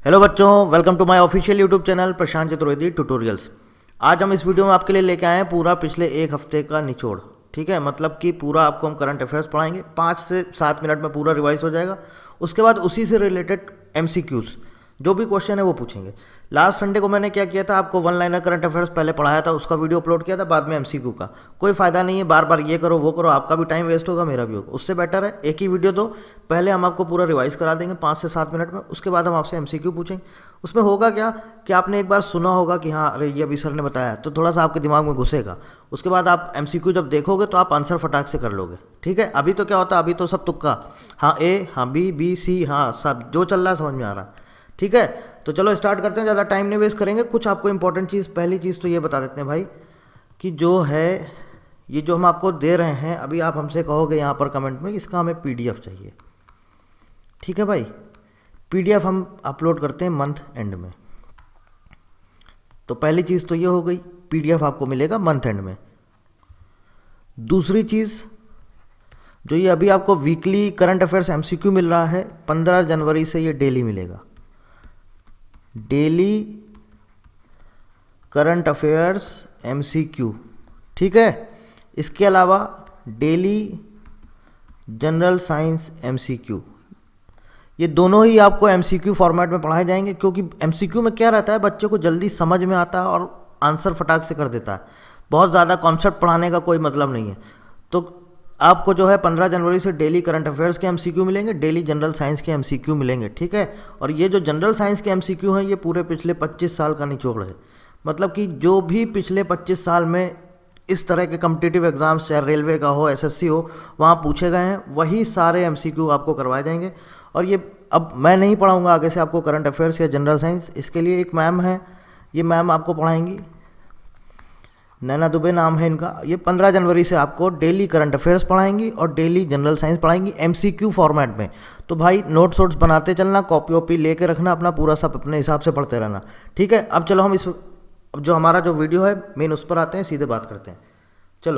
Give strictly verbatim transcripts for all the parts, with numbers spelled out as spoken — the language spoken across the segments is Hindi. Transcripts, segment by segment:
हेलो बच्चों, welcome to my official YouTube channel Prashant Chaturvedi tutorials. आज हम इस वीडियो में आपके लिए लेके आए हैं पूरा पिछले एक हफ्ते का निचोड़। ठीक है, मतलब कि पूरा आपको हम करंट अफेयर्स पढ़ाएंगे, पाँच से सात मिनट में पूरा रिवाइज हो जाएगा। उसके बाद उसी से रिलेटेड एमसीक्यूज जो भी क्वेश्चन है वो पूछेंगे। लास्ट संडे को मैंने क्या किया था, आपको वन लाइनर करंट अफेयर्स पहले पढ़ाया था, उसका वीडियो अपलोड किया था, बाद में एमसीक्यू का। कोई फ़ायदा नहीं है बार बार ये करो वो करो, आपका भी टाइम वेस्ट होगा, मेरा भी होगा। उससे बेटर है एक ही वीडियो दो, पहले हम आपको पूरा रिवाइज करा देंगे पाँच से सात मिनट में, उसके बाद हम आपसे एमसीक्यू पूछेंगे। उसमें होगा क्या कि आपने एक बार सुना होगा कि हाँ अरे ये अभी सर ने बताया, तो थोड़ा सा आपके दिमाग में घुसेगा। उसके बाद आप एमसीक्यू जब देखोगे तो आप आंसर फटाक से कर लोगे। ठीक है, अभी तो क्या होता है, अभी तो सब तुक्का, हाँ ए, हाँ बी, बी सी, हाँ सब जो चल रहा है समझ में आ रहा। ठीक है, तो चलो स्टार्ट करते हैं, ज़्यादा टाइम नहीं वेस्ट करेंगे। कुछ आपको इंपॉर्टेंट चीज़, पहली चीज़ तो ये बता देते हैं भाई कि जो है ये जो हम आपको दे रहे हैं, अभी आप हमसे कहोगे यहाँ पर कमेंट में इसका हमें पीडीएफ चाहिए। ठीक है भाई, पीडीएफ हम अपलोड करते हैं मंथ एंड में। तो पहली चीज़ तो ये हो गई, पीडीएफ आपको मिलेगा मंथ एंड में। दूसरी चीज़ जो ये अभी आपको वीकली करंट अफेयर्स एमसीक्यू मिल रहा है, पंद्रह जनवरी से ये डेली मिलेगा। डेली करंट अफेयर्स एमसीक्यू, ठीक है। इसके अलावा डेली जनरल साइंस एमसीक्यू, ये दोनों ही आपको एमसीक्यू फॉर्मेट में पढ़ाए जाएंगे, क्योंकि एमसीक्यू में क्या रहता है, बच्चे को जल्दी समझ में आता है और आंसर फटाक से कर देता है। बहुत ज़्यादा कॉन्सेप्ट पढ़ाने का कोई मतलब नहीं है। तो आपको जो है पंद्रह जनवरी से डेली करंट अफेयर्स के एमसीक्यू मिलेंगे, डेली जनरल साइंस के एमसीक्यू मिलेंगे। ठीक है, और ये जो जनरल साइंस के एमसीक्यू हैं ये पूरे पिछले पच्चीस साल का निचोड़ है। मतलब कि जो भी पिछले पच्चीस साल में इस तरह के कॉम्पिटिटिव एग्जाम्स, चाहे रेलवे का हो, एसएससी हो, वहाँ पूछे गए हैं, वही सारे एमसीक्यू आपको करवाए जाएंगे। और ये अब मैं नहीं पढ़ाऊँगा आगे से आपको करंट अफेयर्स या जनरल साइंस, इसके लिए एक मैम है, ये मैम आपको पढ़ाएंगी, नैना दुबे नाम है इनका। ये पंद्रह जनवरी से आपको डेली करंट अफेयर्स पढ़ाएंगी और डेली जनरल साइंस पढ़ाएंगी एमसीक्यू फॉर्मेट में। तो भाई नोट्स वोट्स बनाते चलना, कॉपी वॉपी लेके रखना, अपना पूरा सब अपने हिसाब से पढ़ते रहना। ठीक है, अब चलो हम इस अब जो हमारा जो वीडियो है मेन उस पर आते हैं, सीधे बात करते हैं। चलो,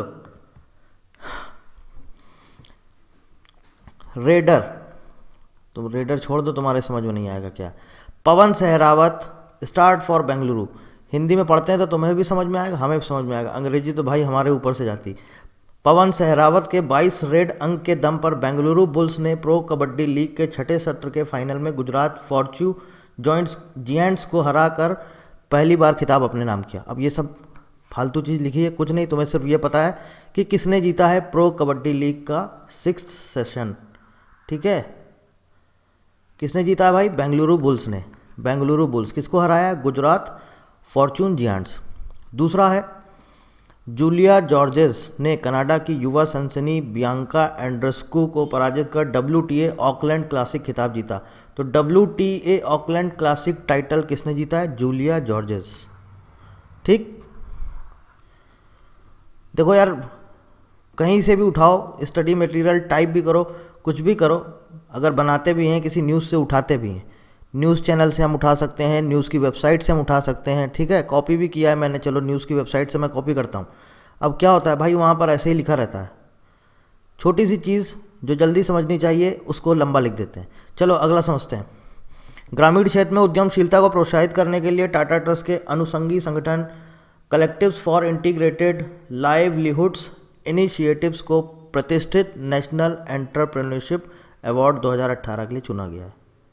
रेडर, तुम रेडर छोड़ दो, तुम्हारे समझ में नहीं आएगा क्या। पवन सहरावत स्टार्ट फॉर बेंगलुरु, हिंदी में पढ़ते हैं तो तुम्हें भी समझ में आएगा, हमें भी समझ में आएगा, अंग्रेजी तो भाई हमारे ऊपर से जाती। पवन सहरावत के बाईस रेड अंक के दम पर बेंगलुरु बुल्स ने प्रो कबड्डी लीग के छठे सत्र के फाइनल में गुजरात फॉर्च्यू जॉइंट्स जियंट्स को हराकर पहली बार खिताब अपने नाम किया। अब ये सब फालतू चीज़ लिखी है, कुछ नहीं, तुम्हें सिर्फ ये पता है कि किसने जीता है प्रो कबड्डी लीग का सिक्स्थ सेशन। ठीक है, किसने जीता है भाई, बेंगलुरु बुल्स ने। बेंगलुरु बुल्स किसको हराया है, गुजरात फॉर्च्यून जियंट्स। दूसरा है जूलिया जॉर्जेस ने कनाडा की युवा सनसनी बियांका एंड्रेस्कू को पराजित कर डब्ल्यूटीए ऑकलैंड क्लासिक खिताब जीता। तो डब्ल्यूटीए ऑकलैंड क्लासिक टाइटल किसने जीता है, जूलिया जॉर्जेस। ठीक, देखो यार, कहीं से भी उठाओ, स्टडी मटेरियल टाइप भी करो, कुछ भी करो, अगर बनाते भी हैं किसी न्यूज़ से उठाते भी हैं, न्यूज़ चैनल से हम उठा सकते हैं, न्यूज़ की वेबसाइट से हम उठा सकते हैं। ठीक है, कॉपी भी किया है मैंने, चलो न्यूज़ की वेबसाइट से मैं कॉपी करता हूँ। अब क्या होता है भाई, वहाँ पर ऐसे ही लिखा रहता है, छोटी सी चीज़ जो जल्दी समझनी चाहिए उसको लंबा लिख देते हैं। चलो अगला समझते हैं। ग्रामीण क्षेत्र में उद्यमशीलता को प्रोत्साहित करने के लिए टाटा ट्रस्ट के अनुषंगी संगठन Collectives for Integrated Livelihoods Initiatives को प्रतिष्ठित नेशनल एंटरप्रेन्योरशिप अवार्ड दो हज़ार अठारह के लिए चुना गया है।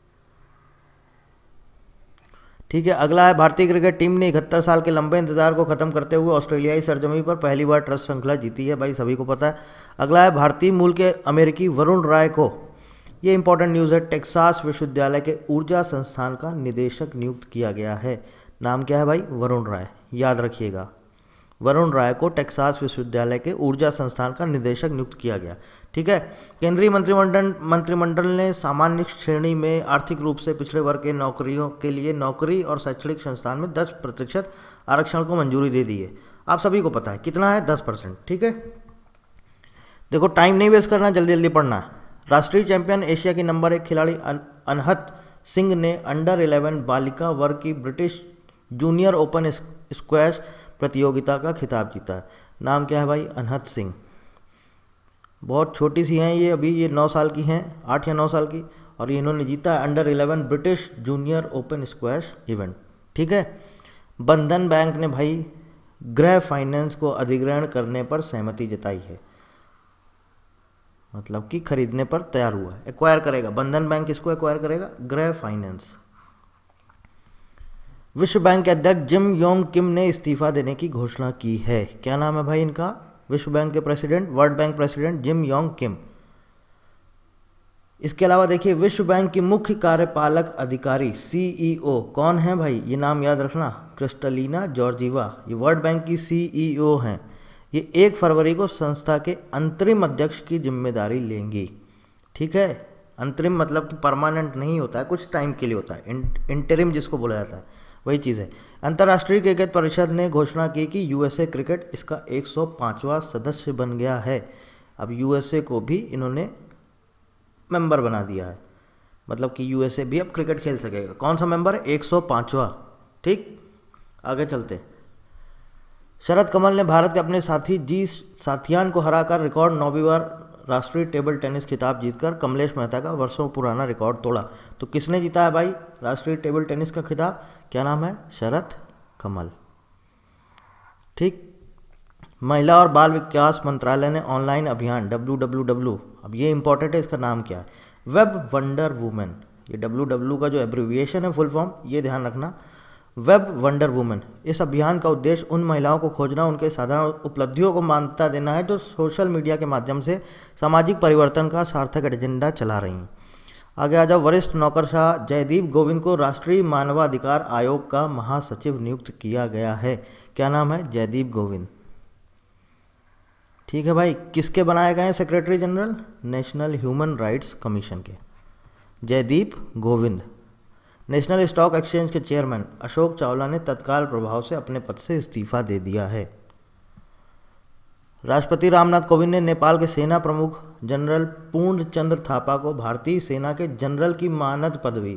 ठीक है, अगला है भारतीय क्रिकेट टीम ने इकहत्तर साल के लंबे इंतजार को खत्म करते हुए ऑस्ट्रेलियाई सरजमी पर पहली बार टेस्ट श्रृंखला जीती है, भाई सभी को पता है। अगला है भारतीय मूल के अमेरिकी वरुण राय को, ये इंपॉर्टेंट न्यूज़ है, टेक्सास विश्वविद्यालय के ऊर्जा संस्थान का निदेशक नियुक्त किया गया है। नाम क्या है भाई, वरुण राय, याद रखिएगा, वरुण राय को टेक्सास विश्वविद्यालय के ऊर्जा संस्थान का निदेशक नियुक्त किया गया। ठीक है, केंद्रीय मंत्रिमंडल मंत्रिमंडल ने सामान्य श्रेणी में आर्थिक रूप से पिछड़े वर्ग के नौकरियों के लिए नौकरी और शैक्षणिक संस्थान में दस प्रतिशत आरक्षण को मंजूरी दे दी है। आप सभी को पता है कितना है, दस परसेंट। ठीक है, देखो टाइम नहीं वेस्ट करना, जल्दी जल्दी पढ़ना है। राष्ट्रीय चैंपियन एशिया की नंबर एक खिलाड़ी अनहत सिंह ने अंडर इलेवन बालिका वर्ग की ब्रिटिश जूनियर ओपन स्क्वैश प्रतियोगिता का खिताब जीता है। नाम क्या है भाई, अनहत सिंह। बहुत छोटी सी हैं ये, अभी ये नौ साल की हैं, आठ या नौ साल की, और ये इन्होंने जीता under eleven British junior open squash event. ठीक है। बंधन बैंक ने भाई गृह फाइनेंस को अधिग्रहण करने पर सहमति जताई है, मतलब कि खरीदने पर तैयार हुआ है, एक्वायर करेगा। बंधन बैंक किसको एक्वायर करेगा? गृह फाइनेंस। विश्व बैंक के अध्यक्ष जिम योंग किम ने इस्तीफा देने की घोषणा की है। क्या नाम है भाई इनका? विश्व बैंक के president, World Bank president Jim Yong Kim. इसके अलावा देखिए विश्व बैंक की मुख्य कार्यपालक अधिकारी सीईओ कौन है भाई? ये नाम याद रखना, क्रिस्टलिना जॉर्जीवा। ये वर्ल्ड बैंक की सीईओ हैं। ये एक फरवरी को संस्था के अंतरिम अध्यक्ष की जिम्मेदारी लेंगी। ठीक है। अंतरिम मतलब कि परमानेंट नहीं होता है, कुछ टाइम के लिए होता है, इंटरिम जिसको बोला जाता है, वही चीज़ है। अंतर्राष्ट्रीय क्रिकेट परिषद ने घोषणा की कि यूएसए क्रिकेट इसका एक सौ पाँचवां सदस्य बन गया है। अब यूएसए को भी इन्होंने मेंबर बना दिया है, मतलब कि यूएसए भी अब क्रिकेट खेल सकेगा। कौन सा मेंबर है? एक सौ पाँचवां। ठीक, आगे चलते। शरद कमल ने भारत के अपने साथी जी साथियान को हराकर रिकॉर्ड नौवीं बार राष्ट्रीय टेबल टेनिस खिताब जीतकर कमलेश मेहता का वर्षों पुराना रिकॉर्ड तोड़ा। तो किसने जीता है भाई राष्ट्रीय टेबल टेनिस का खिताब? क्या नाम है? शरद कमल। ठीक। महिला और बाल विकास मंत्रालय ने ऑनलाइन अभियान डब्ल्यू डब्ल्यू डब्ल्यू, अब ये इंपॉर्टेंट है, इसका नाम क्या है? Web Wonder Women. ये डब्ल्यू डब्ल्यू का जो एब्रिविएशन है, फुल फॉर्म, ये ध्यान रखना, वेब वंडर वुमेन। इस अभियान का उद्देश्य उन महिलाओं को खोजना, उनके साधारण उपलब्धियों को मान्यता देना है जो सोशल मीडिया के माध्यम से सामाजिक परिवर्तन का सार्थक एजेंडा चला रही हैं। आगे आ जाओ। वरिष्ठ नौकरशाह जयदीप गोविंद को राष्ट्रीय मानवाधिकार आयोग का महासचिव नियुक्त किया गया है। क्या नाम है? जयदीप गोविंद। ठीक है भाई। किसके बनाए गए हैं secretary general? National Human Rights Commission के Jaideep Govind. National Stock Exchange के चेयरमैन अशोक चावला ने तत्काल प्रभाव से अपने पद से इस्तीफा दे दिया है। राष्ट्रपति रामनाथ कोविंद ने नेपाल के सेना प्रमुख जनरल पूर्ण चंद्र थापा को भारतीय सेना के जनरल की मानद पदवी,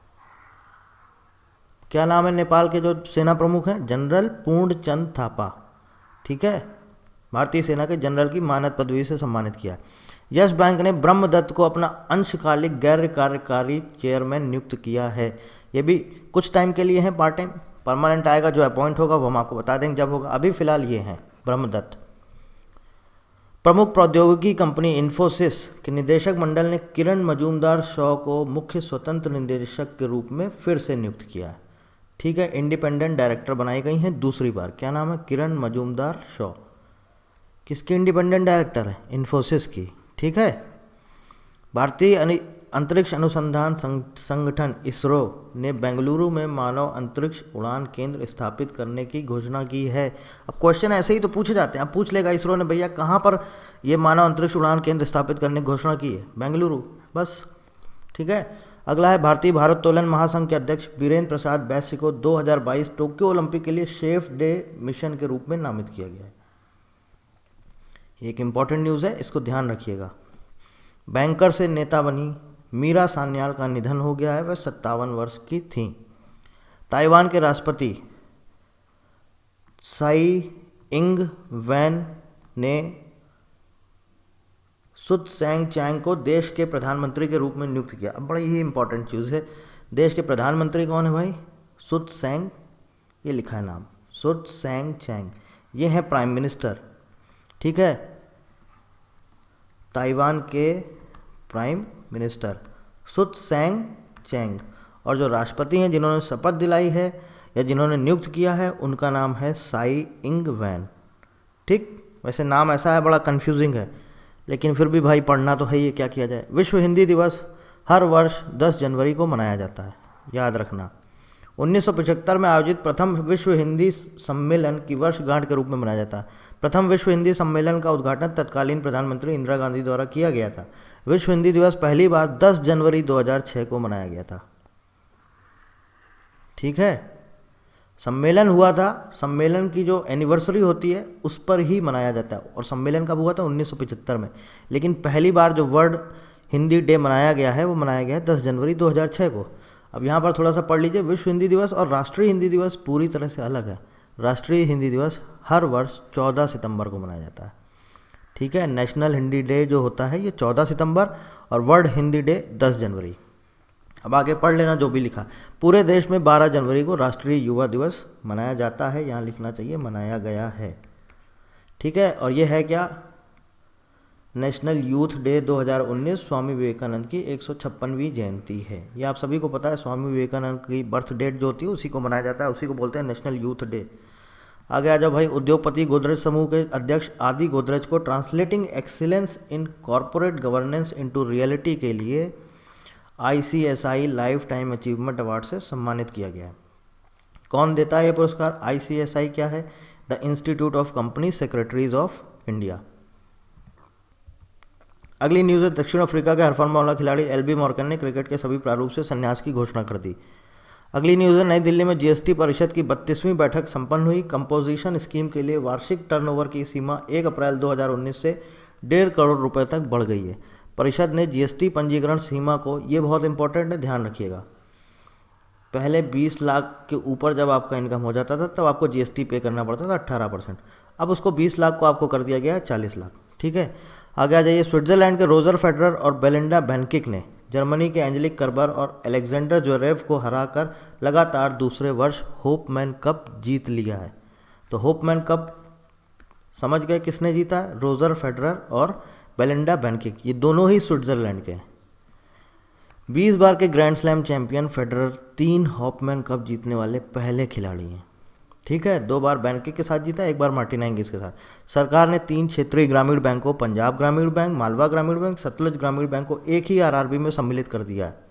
क्या नाम है नेपाल के जो सेना प्रमुख हैं? जनरल पूर्ण चंद्र थापा। ठीक है। भारतीय सेना के जनरल की मानद पदवी से सम्मानित किया। यस बैंक ने ब्रह्मदत्त को अपना अंशकालिक गैर कार्यकारी चेयरमैन नियुक्त किया है। ये भी कुछ टाइम के लिए है, पार्ट टाइम। परमानेंट आएगा, जो अपॉइंट होगा वो हम आपको बता देंगे जब होगा। अभी फिलहाल ये हैं ब्रह्मदत्त। प्रमुख प्रौद्योगिकी कंपनी इन्फोसिस के निदेशक मंडल ने किरण मजूमदार शॉ को मुख्य स्वतंत्र निदेशक के रूप में फिर से नियुक्त किया है। ठीक है। इंडिपेंडेंट डायरेक्टर बनाई गई हैं दूसरी बार। क्या नाम है? किरण मजूमदार शॉ। किसकी इंडिपेंडेंट डायरेक्टर है? इन्फोसिस की। ठीक है। भारतीय अंतरिक्ष अनुसंधान संगठन इसरो ने बेंगलुरु में मानव अंतरिक्ष उड़ान केंद्र स्थापित करने की घोषणा की है। अब क्वेश्चन ऐसे ही तो पूछे जाते हैं। अब पूछ लेगा इसरो ने, भैया कहाँ पर ये मानव अंतरिक्ष उड़ान केंद्र स्थापित करने की घोषणा की है? बेंगलुरु, बस। ठीक है। अगला है भारतीय भारोत्तोलन महासंघ के अध्यक्ष वीरेंद्र प्रसाद बैस्य को दो हज़ार बाईस टोक्यो ओलंपिक के लिए शेफ डे मिशन के रूप में नामित किया गया है। एक इंपॉर्टेंट न्यूज़ है, इसको ध्यान रखिएगा। बैंकर से नेता बनी मीरा सान्याल का निधन हो गया है। वह सत्तावन वर्ष की थी। ताइवान के राष्ट्रपति साई इंग वैन ने सुत सेंग चैंग को देश के प्रधानमंत्री के रूप में नियुक्त किया। अब बड़ी ही इंपॉर्टेंट चीज़ है। देश के प्रधानमंत्री कौन है भाई? सुत सेंग, ये लिखा है नाम, सुत सेंग चैंग। ये है प्राइम मिनिस्टर। ठीक है। ताइवान के प्राइम मिनिस्टर सुत सेंग चैंग। और जो राष्ट्रपति हैं जिन्होंने शपथ दिलाई है या जिन्होंने नियुक्त किया है, उनका नाम है साई इंग वैन। ठीक। वैसे नाम ऐसा है, बड़ा कंफ्यूजिंग है, लेकिन फिर भी भाई पढ़ना तो है ही, क्या किया जाए। विश्व हिंदी दिवस हर वर्ष दस जनवरी को मनाया जाता है, याद रखना। उन्नीस सौ पचहत्तर में आयोजित प्रथम विश्व हिंदी सम्मेलन की वर्षगांठ के रूप में मनाया जाता है। प्रथम विश्व हिंदी सम्मेलन का उद्घाटन तत्कालीन प्रधानमंत्री इंदिरा गांधी द्वारा किया गया था। विश्व हिंदी दिवस पहली बार दस जनवरी दो हज़ार छह को मनाया गया था। ठीक है। सम्मेलन हुआ था, सम्मेलन की जो एनिवर्सरी होती है उस पर ही मनाया जाता है। और सम्मेलन कब हुआ था? उन्नीस सौ पचहत्तर में। लेकिन पहली बार जो वर्ल्ड हिंदी डे मनाया गया है वो मनाया गया है दस जनवरी दो हज़ार छह को। अब यहाँ पर थोड़ा सा पढ़ लीजिए। विश्व हिंदी दिवस और राष्ट्रीय हिंदी दिवस पूरी तरह से अलग है। राष्ट्रीय हिंदी दिवस हर वर्ष चौदह सितंबर को मनाया जाता है। ठीक है। नेशनल हिंदी डे जो होता है ये चौदह सितंबर और वर्ल्ड हिंदी डे दस जनवरी। अब आगे पढ़ लेना जो भी लिखा। पूरे देश में बारह जनवरी को राष्ट्रीय युवा दिवस मनाया जाता है, यहाँ लिखना चाहिए मनाया गया है। ठीक है। और ये है क्या, नेशनल यूथ डे दो हज़ार उन्नीस स्वामी विवेकानंद की एक सौ छप्पनवीं जयंती है। ये आप सभी को पता है, स्वामी विवेकानंद की बर्थ डेट जो होती है उसी को मनाया जाता है, उसी को बोलते हैं नेशनल यूथ डे। आगे आ जाओ भाई। उद्योगपति गोदरेज समूह के अध्यक्ष आदि गोदरेज को translating excellence in corporate governance into reality के लिए I C S I lifetime achievement award से सम्मानित किया गया है। कौन देता है ये पुरस्कार? आई सी एस आई क्या है? The Institute of Company Secretaries of India. अगली न्यूज़ है, दक्षिण अफ्रीका के हरफन मौला खिलाड़ी एल बी मॉर्गन ने क्रिकेट के सभी प्रारूप से संन्यास की घोषणा कर दी। अगली न्यूज़ है, नई दिल्ली में जी एस टी परिषद की बत्तीसवीं बैठक संपन्न हुई। कंपोजिशन स्कीम के लिए वार्षिक टर्नओवर की सीमा एक अप्रैल दो हज़ार उन्नीस से डेढ़ करोड़ रुपए तक बढ़ गई है। परिषद ने जी एस टी पंजीकरण सीमा को, ये बहुत इंपॉर्टेंट है, ध्यान रखिएगा, पहले बीस लाख के ऊपर जब आपका इनकम हो जाता था तब आपको जी एस टी पे करना पड़ता था अट्ठारह परसेंट, अब उसको बीस लाख को आपको कर दिया गया है चालीस लाख। ठीक है। आगे आ जाइए। स्विट्जरलैंड के रोजर फेडरर और बेलिंडा बेनकिक ने जर्मनी के एंजेलिक कर्बर और अलेक्जेंडर ज्वेरेव को हराकर लगातार दूसरे वर्ष होपमैन कप जीत लिया है। तो होपमैन कप समझ गए किसने जीता है? रोजर फेडरर और बेलिंडा बेनकिक, ये दोनों ही स्विट्जरलैंड के हैं। बीस बार के ग्रैंड स्लैम चैंपियन फेडरर तीन होपमैन कप जीतने वाले पहले खिलाड़ी हैं। ठीक है। दो बार बेनकिक के साथ जीता, एक बार मार्टिना हिंगिस के साथ। सरकार ने तीन क्षेत्रीय ग्रामीण बैंकों, पंजाब ग्रामीण बैंक, मालवा ग्रामीण बैंक, सतलुज ग्रामीण बैंक को एक ही आर आर बी में सम्मिलित कर दिया है।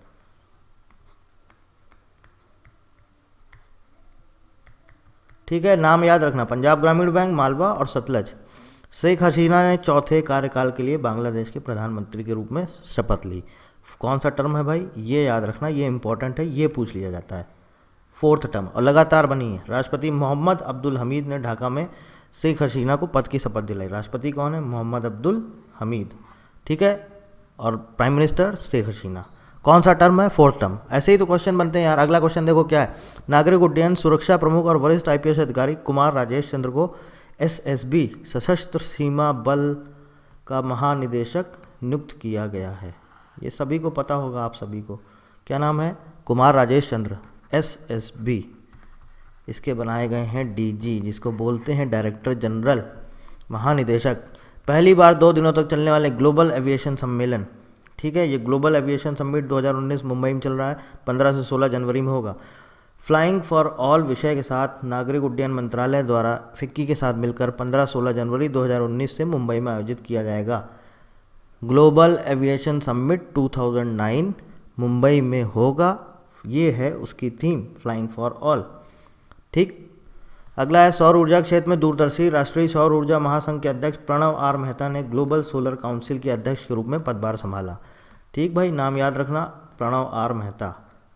ठीक है। नाम याद रखना, पंजाब ग्रामीण बैंक, मालवा और सतलज। शेख हसीना ने चौथे कार्यकाल के लिए बांग्लादेश के प्रधानमंत्री के रूप में शपथ ली। कौन सा टर्म है भाई? ये याद रखना, ये इंपॉर्टेंट है, ये पूछ लिया जाता है। फोर्थ टर्म, और लगातार बनी है। राष्ट्रपति मोहम्मद अब्दुल हमीद ने ढाका में शेख हसीना को पद की शपथ दिलाई। राष्ट्रपति कौन है? मोहम्मद अब्दुल हमीद। ठीक है। और प्राइम मिनिस्टर शेख हसीना। कौन सा टर्म है? Fourth term. ऐसे ही तो क्वेश्चन बनते हैं यार। अगला क्वेश्चन देखो क्या है। नागरिक उड्डयन सुरक्षा प्रमुख और वरिष्ठ आई पी एस अधिकारी कुमार राजेश चंद्र को एस एस बी सशस्त्र सीमा बल का महानिदेशक नियुक्त किया गया है। ये सभी को पता होगा, आप सभी को। क्या नाम है? Kumar Rajesh Chandra, S S B. इसके बनाए गए हैं डी जी, जिसको बोलते हैं डायरेक्टर जनरल, महानिदेशक। पहली बार दो दिनों तक चलने वाले ग्लोबल एविएशन सम्मेलन, ठीक है, ये ग्लोबल एविएशन समिट दो हज़ार उन्नीस मुंबई में चल रहा है, पंद्रह से सोलह जनवरी में होगा। फ्लाइंग फॉर ऑल विषय के साथ नागरिक उड्डयन मंत्रालय द्वारा फिक्की के साथ मिलकर पंद्रह सोलह जनवरी दो हज़ार उन्नीस से मुंबई में आयोजित किया जाएगा। ग्लोबल एविएशन समिट दो हज़ार नौ मुंबई में होगा। ये है उसकी थीम, फ्लाइंग फॉर ऑल। ठीक। अगला है, सौर ऊर्जा क्षेत्र में दूरदर्शी राष्ट्रीय सौर ऊर्जा महासंघ के अध्यक्ष प्रणव आर मेहता ने ग्लोबल सोलर काउंसिल के अध्यक्ष के रूप में पदभार संभाला। ठीक भाई, नाम याद रखना, Pranav R Mehta.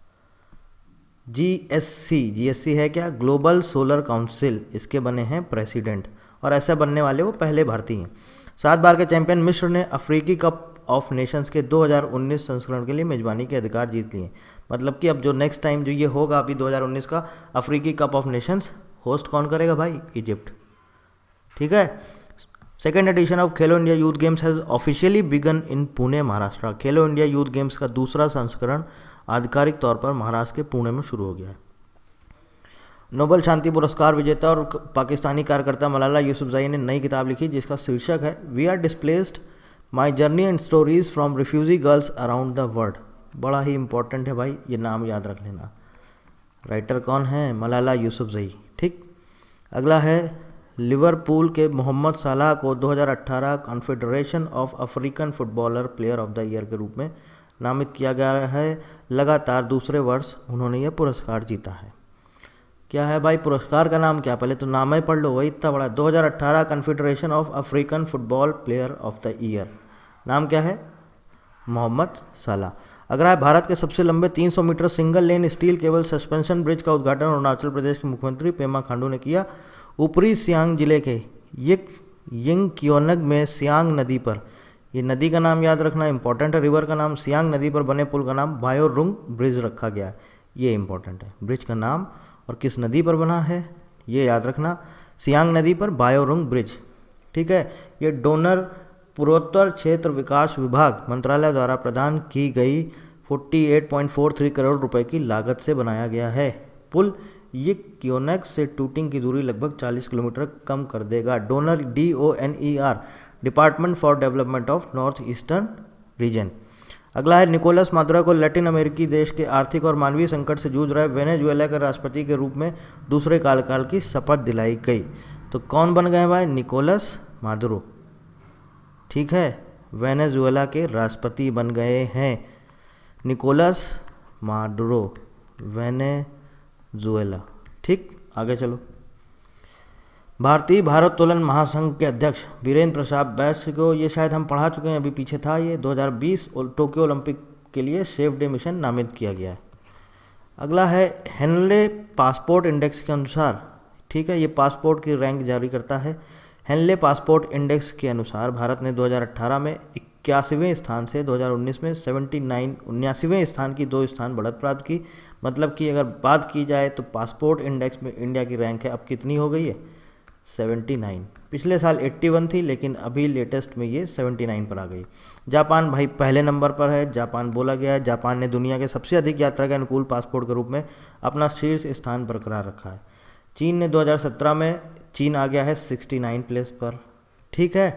G S C, G S C है क्या? ग्लोबल सोलर काउंसिल, इसके बने हैं प्रेसिडेंट, और ऐसे बनने वाले वो पहले भारतीय हैं। सात बार के चैंपियन मिस्र ने अफ्रीकी कप ऑफ नेशंस के दो हज़ार उन्नीस संस्करण के लिए मेजबानी के अधिकार जीत लिए। मतलब कि अब जो नेक्स्ट टाइम जो ये होगा अभी दो हज़ार उन्नीस का अफ्रीकी कप ऑफ नेशंस, होस्ट कौन करेगा भाई? इजिप्ट। ठीक है। Second edition of Khelo India Youth Games has officially begun in Pune, Maharashtra. Khelo India Youth games का दूसरा संस्करण आधिकारिक तौर पर महाराष्ट्र के पुणे में शुरू हो गया है। नोबेल शांति पुरस्कार विजेता और पाकिस्तानी कार्यकर्ता मलाला यूसुफजई ने नई किताब लिखी जिसका शीर्षक है we are displaced, my journey and stories from refugee girls around the world. बड़ा ही इंपॉर्टेंट है भाई, ये नाम याद रख लेना। राइटर कौन है? मलाला यूसुफजई। ठीक। अगला है, लिवरपूल के मोहम्मद सलाह को दो हज़ार अठारह Confederation of African footballer player of the year के रूप में नामित किया गया है। लगातार दूसरे वर्ष उन्होंने यह पुरस्कार जीता है। क्या है भाई पुरस्कार का नाम? क्या, पहले तो नाम ही पढ़ लो, वही इतना बड़ा। दो हज़ार अठारह Confederation of African football player of the year. नाम क्या है? मोहम्मद सलाह। अगर है, भारत के सबसे लंबे तीन सौ metre single lane steel cable suspension bridge का उद्घाटन अरुणाचल प्रदेश के मुख्यमंत्री पेमा खांडू ने किया। ऊपरी सियांग जिले के यिक यिंगकियोनग में सियांग नदी पर, ये नदी का नाम याद रखना, इंपॉर्टेंट है। रिवर का नाम, सियांग नदी पर बने पुल का नाम बायोरुंग ब्रिज रखा गया है। ये इंपॉर्टेंट है, ब्रिज का नाम और किस नदी पर बना है ये याद रखना, सियांग नदी पर बायोरुंग ब्रिज। ठीक है। ये डोनर पूर्वोत्तर क्षेत्र विकास विभाग मंत्रालय द्वारा प्रदान की गई अड़तालीस पॉइंट चार तीन करोड़ रुपए की लागत से बनाया गया है। पुल ये क्योनेक्स से टूटिंग की दूरी लगभग चालीस किलोमीटर कम कर देगा। DoNER D O N E R, department for development of North Eastern Region. अगला है निकोलस मादुरो को लैटिन अमेरिकी देश के आर्थिक और मानवीय संकट से जूझ रहे वेनेजुएला के राष्ट्रपति के रूप में दूसरे कार्यकाल की शपथ दिलाई गई। तो कौन बन गए भाई? निकोलस मादुरो, ठीक है, वेनेजुएला के राष्ट्रपति बन गए हैं निकोलस मादुरो, वेनेजुएला। ठीक, आगे चलो। भारतीय भारोत्तोलन महासंघ के अध्यक्ष वीरेंद्र प्रसाद बैस को, ये शायद हम पढ़ा चुके हैं, अभी पीछे था ये, दो हज़ार बीस टोक्यो ओलंपिक के लिए सेफ डे मिशन नामित किया गया है। अगला है हेनले पासपोर्ट इंडेक्स के अनुसार, ठीक है, ये पासपोर्ट की रैंक जारी करता है। हेनले पासपोर्ट इंडेक्स के अनुसार भारत ने दो हज़ार अठारह में इक्यासीवें स्थान से दो हज़ार उन्नीस में सेवेंटी नाइन उन्यासीवें स्थान की दो स्थान बढ़त प्राप्त की। मतलब कि अगर बात की जाए तो पासपोर्ट इंडेक्स में इंडिया की रैंक है अब कितनी हो गई है? उन्यासी। पिछले साल इक्यासी थी, लेकिन अभी लेटेस्ट में ये उन्यासी पर आ गई। जापान भाई पहले नंबर पर है, जापान बोला गया है। जापान ने दुनिया के सबसे अधिक यात्रा के अनुकूल पासपोर्ट के रूप में अपना शीर्ष स्थान बरकरार रखा है। चीन ने दो हज़ार सत्रह में, चीन आ गया है उनहत्तरवें प्लेस पर, ठीक है।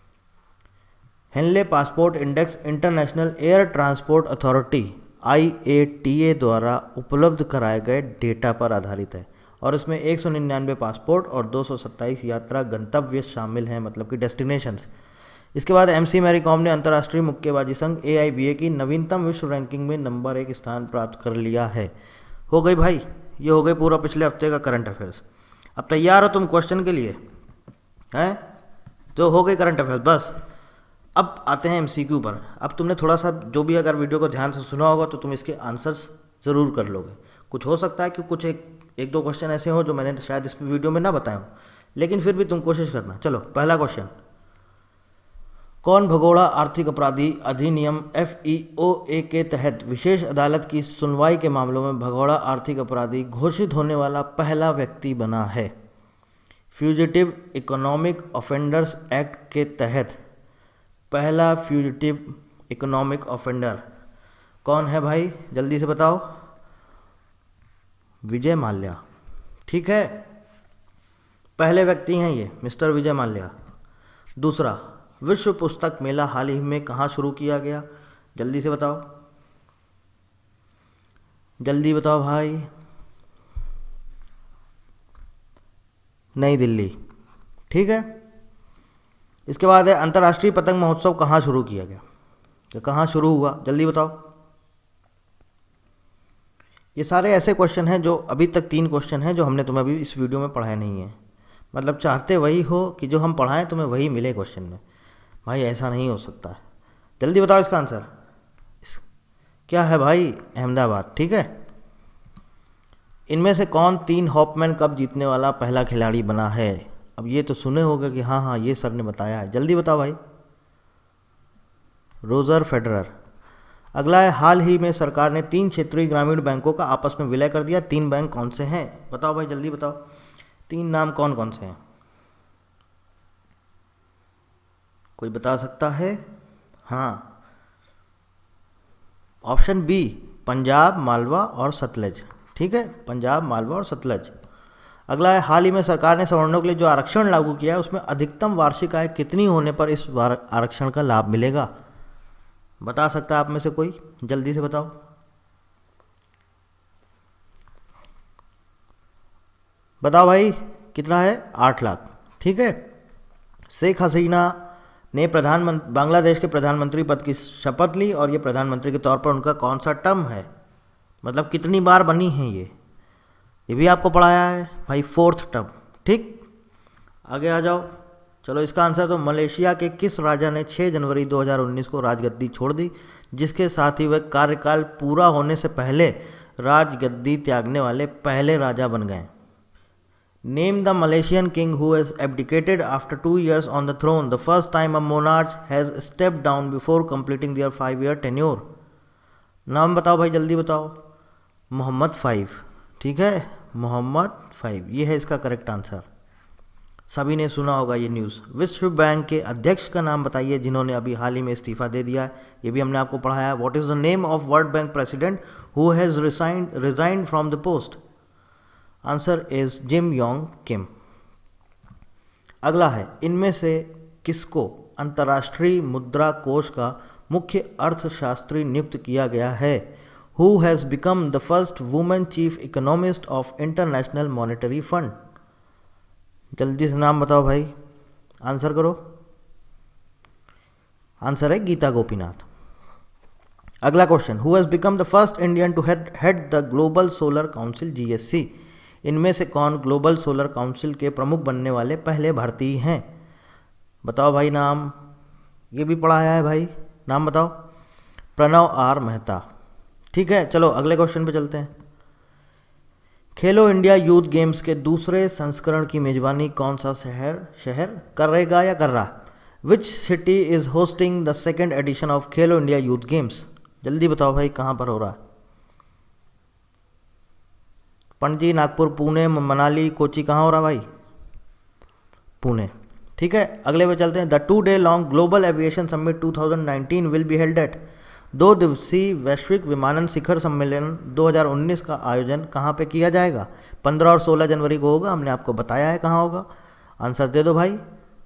Henley passport index International Air Transport Authority I A T A द्वारा उपलब्ध कराए गए डेटा पर आधारित है और इसमें एक सौ निन्यानवे पासपोर्ट और दो सौ सत्ताईस यात्रा गंतव्य शामिल हैं, मतलब कि डेस्टिनेशंस। इसके बाद एमसी मैरी कॉम ने अंतर्राष्ट्रीय मुक्केबाजी संघ ए आई बी ए की नवीनतम विश्व रैंकिंग में नंबर एक स्थान प्राप्त कर लिया है। हो गई भाई, ये हो गई पूरा पिछले हफ्ते का करंट अफेयर्स। अब तैयार हो तुम क्वेश्चन के लिए? हैं तो हो गई करंट अफेयर्स बस। अब आते हैं एमसीक्यू पर। अब तुमने थोड़ा सा जो भी अगर वीडियो को ध्यान से सुना होगा तो तुम इसके आंसर्स ज़रूर कर लोगे। कुछ हो सकता है कि कुछ एक एक दो क्वेश्चन ऐसे हो जो मैंने शायद इस वीडियो में ना बताया हो, लेकिन फिर भी तुम कोशिश करना। चलो, पहला क्वेश्चन, कौन भगोड़ा आर्थिक अपराधी अधिनियम एफ ई ओ ए के तहत विशेष अदालत की सुनवाई के मामलों में भगोड़ा आर्थिक अपराधी घोषित होने वाला पहला व्यक्ति बना है? फ्यूजिटिव इकोनॉमिक ऑफेंडर्स एक्ट के तहत पहला फ्यूजिटिव इकोनॉमिक ऑफेंडर कौन है भाई? जल्दी से बताओ। विजय माल्या, ठीक है, पहले व्यक्ति हैं ये, मिस्टर विजय माल्या। दूसरा, विश्व पुस्तक मेला हाल ही में कहाँ शुरू किया गया? जल्दी से बताओ, जल्दी बताओ भाई। नई दिल्ली, ठीक है। इसके बाद है अंतर्राष्ट्रीय पतंग महोत्सव कहाँ शुरू किया गया? तो कहाँ शुरू हुआ? जल्दी बताओ। ये सारे ऐसे क्वेश्चन हैं जो अभी तक तीन क्वेश्चन हैं जो हमने तुम्हें अभी इस वीडियो में पढ़ाए नहीं है। मतलब चाहते वही हो कि जो हम पढ़ाएं तुम्हें वही मिले क्वेश्चन में। भाई ऐसा नहीं हो सकता है। जल्दी बताओ इसका आंसर। इस, क्या है भाई? अहमदाबाद, ठीक है। इनमें से कौन तीन हॉपमैन कप जीतने वाला पहला खिलाड़ी बना है? अब ये तो सुने होगा कि हाँ हाँ ये सर ने बताया है। जल्दी बताओ भाई। Roger Federer. अगला है, हाल ही में सरकार ने तीन क्षेत्रीय ग्रामीण बैंकों का आपस में विलय कर दिया। तीन बैंक कौन से हैं? बताओ भाई, जल्दी बताओ। तीन नाम कौन कौन से हैं? कोई बता सकता है? हाँ, ऑप्शन बी, पंजाब, मालवा और सतलज, ठीक है, पंजाब, मालवा और सतलज। अगला है, हाल ही में सरकार ने सवर्णों के लिए जो आरक्षण लागू किया है उसमें अधिकतम वार्षिक आय कितनी होने पर इस आरक्षण का लाभ मिलेगा? बता सकता है आप में से कोई? जल्दी से बताओ। बताओ भाई, कितना है? आठ लाख, ठीक है। शेख हसीना ने प्रधानमंत्री बांग्लादेश के प्रधानमंत्री पद की शपथ ली और ये प्रधानमंत्री के तौर पर उनका कौन सा टर्म है? मतलब कितनी बार बनी है ये ये भी आपको पढ़ाया है भाई, फोर्थ टर्म, ठीक। आगे आ जाओ। चलो, इसका आंसर तो मलेशिया के किस राजा ने छह जनवरी दो हज़ार उन्नीस को राजगद्दी छोड़ दी, जिसके साथ ही वह कार्यकाल पूरा होने से पहले राजगद्दी त्यागने वाले पहले राजा बन गए? Name the Malaysian king who has abdicated after two years on the throne the first time a monarch has stepped down before completing their five year tenure. नाम बताओ भाई, जल्दी बताओ। मोहम्मद फाइव, ठीक है, मोहम्मद फाइव, ये है इसका करेक्ट आंसर। सभी ने सुना होगा ये न्यूज़। विश्व बैंक के अध्यक्ष का नाम बताइए जिन्होंने अभी हाल ही में इस्तीफा दे दिया है, ये भी हमने आपको पढ़ाया है। What is the name of World Bank president who has resigned resigned from the post? Answer is Jim Yong Kim. अगला है, इनमें से किसको अंतर्राष्ट्रीय मुद्रा कोष का मुख्य अर्थशास्त्री नियुक्त किया गया है? Who has become the first women chief economist of International Monetary Fund? जल्दी से नाम बताओ भाई, आंसर करो। आंसर है गीता गोपीनाथ। अगला question, who has become the first Indian to head head the Global Solar Council G S C? इनमें से कौन ग्लोबल सोलर काउंसिल के प्रमुख बनने वाले पहले भारतीय हैं? बताओ भाई नाम, ये भी पढ़ाया है भाई, नाम बताओ। प्रणव आर मेहता। ठीक है, चलो अगले क्वेश्चन पे चलते हैं। खेलो इंडिया यूथ गेम्स के दूसरे संस्करण की मेजबानी कौन सा शहर शहर करेगा या कर रहा? Which city is hosting the second edition of Khelo India Youth Games? जल्दी बताओ भाई कहाँ पर हो रहा है? पणजी, नागपुर, पुणे, मनाली, कोची, कहाँ हो रहा भाई? पुणे। ठीक है, अगले पे चलते हैं। The two day long global aviation summit two thousand nineteen will be held at? दो दिवसीय वैश्विक विमानन शिखर सम्मेलन दो हज़ार उन्नीस का आयोजन कहाँ पे किया जाएगा? पंद्रह और सोलह जनवरी को होगा, हमने आपको बताया है कहाँ होगा। आंसर दे दो भाई।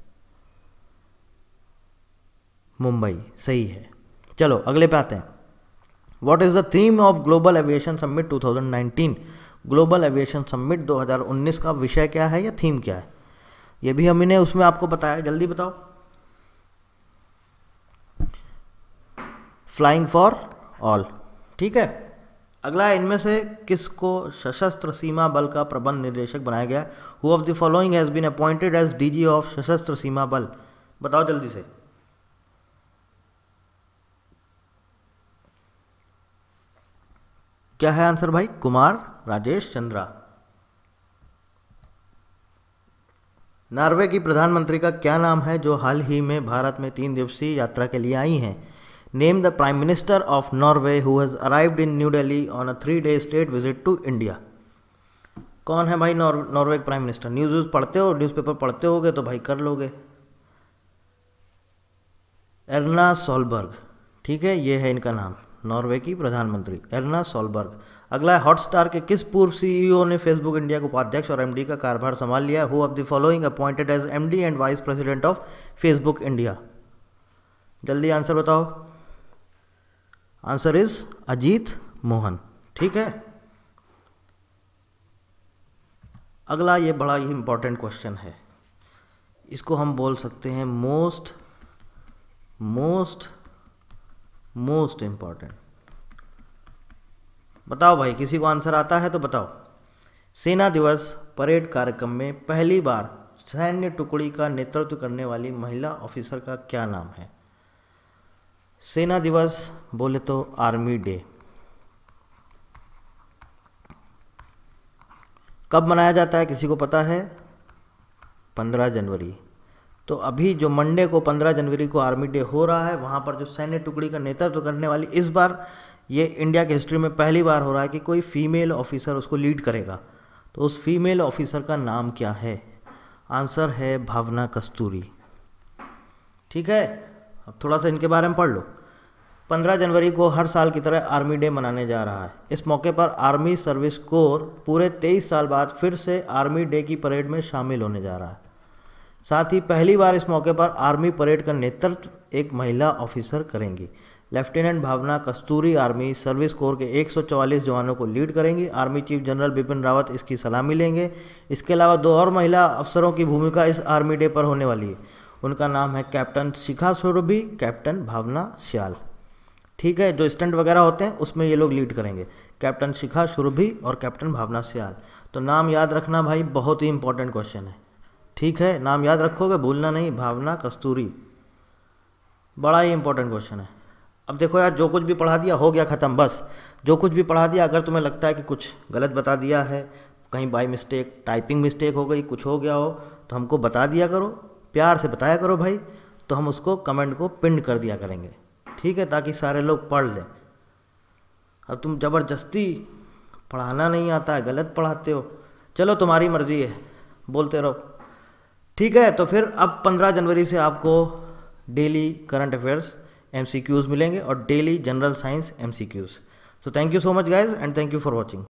मुंबई, सही है। चलो अगले पे आते हैं। What is the theme of Global aviation summit two thousand nineteen? Global aviation Summit दो हज़ार उन्नीस का विषय क्या है या थीम क्या है? ये भी हमने उसमें आपको बताया, जल्दी बताओ। Flying for all. ठीक है, अगला है, इनमें से किसको सशस्त्र सीमा बल का प्रबंध निर्देशक बनाया गया? Who of the following has been appointed as DG of Sashastra Seema बल? बताओ जल्दी से। क्या है आंसर भाई? कुमार राजेश चंद्रा। नॉर्वे की प्रधानमंत्री का क्या नाम है जो हाल ही में भारत में तीन दिवसीय यात्रा के लिए आई हैं? Name the Prime Minister of Norway who has arrived in New Delhi on a three day state visit to India. कौन है भाई नॉर नॉर्वे के प्राइम मिनिस्टर? न्यूज़ व्यूज़ पढ़ते हो, न्यूज़पेपर पढ़ते होगे तो भाई कर लोगे। Erna Solberg. ठीक है, ये है इनका नाम, नॉर्वे की प्रधानमंत्री एर्ना सोलबर्ग। अगला है, हॉटस्टार के किस पूर्व सीईओ ने फेसबुक इंडिया के उपाध्यक्ष और एमडी का कार्यभार संभाल लिया? Who of the following appointed as MD and vice president of Facebook India? जल्दी आंसर बताओ। Answer is Ajit Mohan. ठीक है, अगला ये बड़ा ही इंपॉर्टेंट क्वेश्चन है, इसको हम बोल सकते हैं मोस्ट मोस्ट मोस्ट इंपॉर्टेंट। बताओ भाई, किसी को आंसर आता है तो बताओ। सेना दिवस परेड कार्यक्रम में पहली बार सैन्य टुकड़ी का नेतृत्व करने वाली महिला ऑफिसर का क्या नाम है? सेना दिवस बोले तो आर्मी डे। कब मनाया जाता है, किसी को पता है? पंद्रह जनवरी। तो अभी जो मंडे को पंद्रह जनवरी को आर्मी डे हो रहा है, वहाँ पर जो सैन्य टुकड़ी का नेतृत्व करने वाली, इस बार ये इंडिया की हिस्ट्री में पहली बार हो रहा है कि कोई फीमेल ऑफिसर उसको लीड करेगा। तो उस फीमेल ऑफिसर का नाम क्या है? आंसर है भावना कस्तूरी। ठीक है, अब थोड़ा सा इनके बारे में पढ़ लो। पंद्रह जनवरी को हर साल की तरह आर्मी डे मनाने जा रहा है। इस मौके पर आर्मी सर्विस कोर पूरे तेईस साल बाद फिर से आर्मी डे की परेड में शामिल होने जा रहा है। साथ ही पहली बार इस मौके पर आर्मी परेड का नेतृत्व एक महिला ऑफिसर करेंगी। Lieutenant Bhavna Kasturi army service corps के एक सौ चौवालीस जवानों को लीड करेंगी। Army chief general Bipin Rawat इसकी सलामी लेंगे। इसके अलावा दो और महिला अफसरों की भूमिका इस आर्मी डे पर होने वाली है। उनका नाम है कैप्टन शिखा सुरभि, कैप्टन भावना श्याल। ठीक है, जो स्टंट वगैरह होते हैं उसमें ये लोग लीड करेंगे, कैप्टन शिखा सुरभि और कैप्टन भावना श्याल। तो नाम याद रखना भाई, बहुत ही इंपॉर्टेंट क्वेश्चन है। ठीक है, नाम याद रखोगे, भूलना नहीं, भावना कस्तूरी, बड़ा ही इंपॉर्टेंट क्वेश्चन है। अब देखो यार, जो कुछ भी पढ़ा दिया हो गया ख़त्म, बस जो कुछ भी पढ़ा दिया। अगर तुम्हें लगता है कि कुछ गलत बता दिया है, कहीं बाय मिस्टेक टाइपिंग मिस्टेक हो गई, कुछ हो गया हो, तो हमको बता दिया करो, प्यार से बताया करो भाई, तो हम उसको कमेंट को पिन कर दिया करेंगे। ठीक है, ताकि सारे लोग पढ़ लें। अब तुम ज़बरदस्ती पढ़ाना नहीं आता है, गलत पढ़ाते हो, चलो तुम्हारी मर्ज़ी है, बोलते रहो। ठीक है, तो फिर अब पंद्रह जनवरी से आपको डेली करंट अफेयर्स एमसीक्यूज मिलेंगे और daily general science MCQs. So thank you so much guys and thank you for watching.